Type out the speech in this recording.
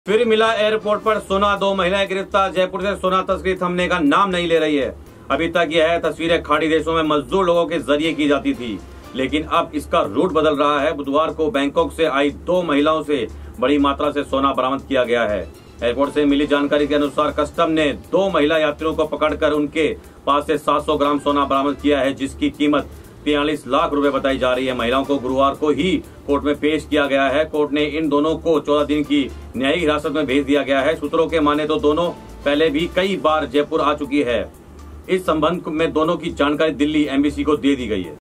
फिर मिला एयरपोर्ट पर सोना, दो महिलाएं गिरफ्तार। जयपुर से सोना तस्करी थमने का नाम नहीं ले रही है। अभी तक यह तस्वीरें खाड़ी देशों में मजदूर लोगों के जरिए की जाती थी, लेकिन अब इसका रूट बदल रहा है। बुधवार को बैंकॉक से आई दो महिलाओं से बड़ी मात्रा से सोना बरामद किया गया है। एयरपोर्ट से मिली जानकारी के अनुसार कस्टम ने दो महिला यात्रियों को पकड़कर उनके पास से 700 ग्राम सोना बरामद किया है, जिसकी कीमत 43 लाख रुपए बताई जा रही है। महिलाओं को गुरुवार को ही कोर्ट में पेश किया गया है। कोर्ट ने इन दोनों को 14 दिन की न्यायिक हिरासत में भेज दिया गया है। सूत्रों के माने तो दोनों पहले भी कई बार जयपुर आ चुकी है। इस संबंध में दोनों की जानकारी दिल्ली एमबीसी को दे दी गई है।